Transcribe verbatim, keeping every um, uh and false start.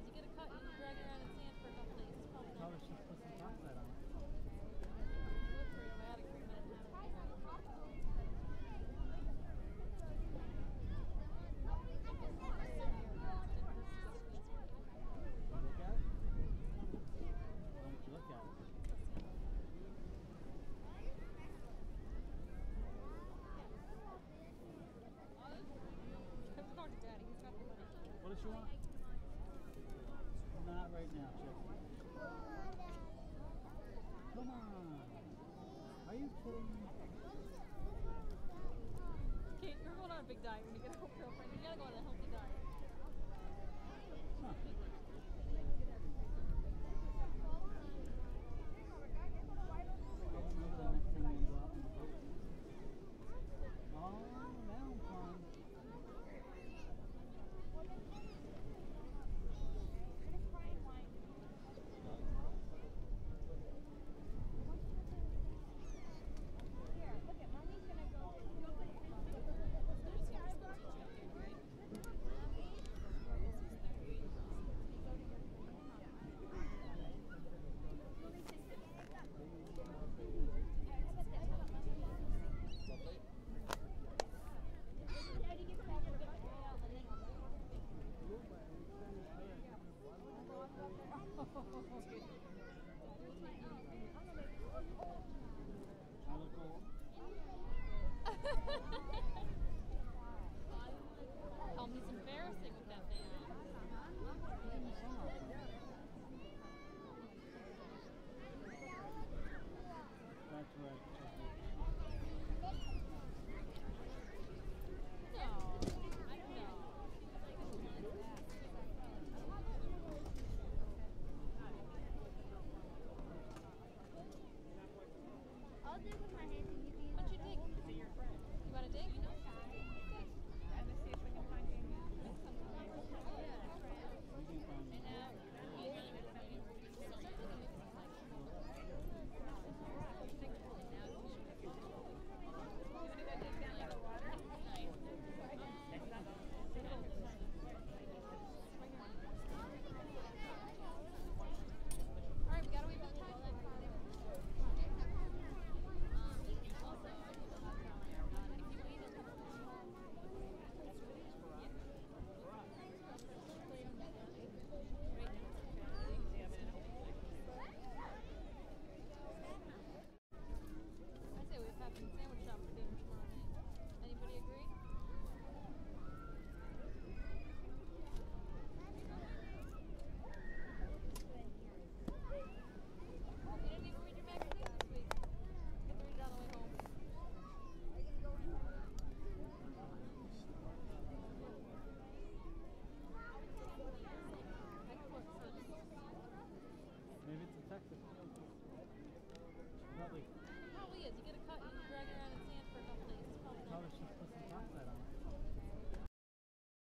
is. You get a cut, you can drag it around in sand for a couple days. It's probably not. Probably should put some chocolate on it. Whipped cream. I had a cream in it. Look at it? Why don't you look at it? Talk to Daddy. He's got the money. What does she want? Not right now, Chip. Come on. Are you kidding me? Kate, you're going on a big diet when you get a girlfriend. You gotta go on a healthy diet. Huh. Maybe the next thing we'll go out on the boat. Oh, now I'm fine. I look old. Tell me it's embarrassing with that thing.